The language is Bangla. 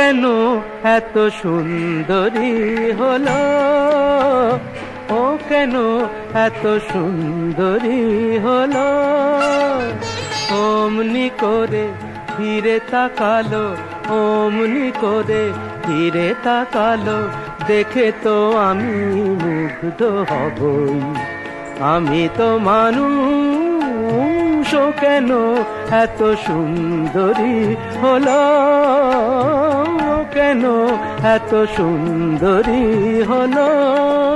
কেন এত সুন্দরী হলো, ও কেন এত সুন্দরী হলো। অমনি করে ফিরে তাকালো, অমনি করে ফিরে তাকালো, দেখে তো আমি মুগ্ধ হবই। আমি তো মানুষ, ও কেন এত সুন্দরী হলো, ও কেন এত সুন্দরী হলো।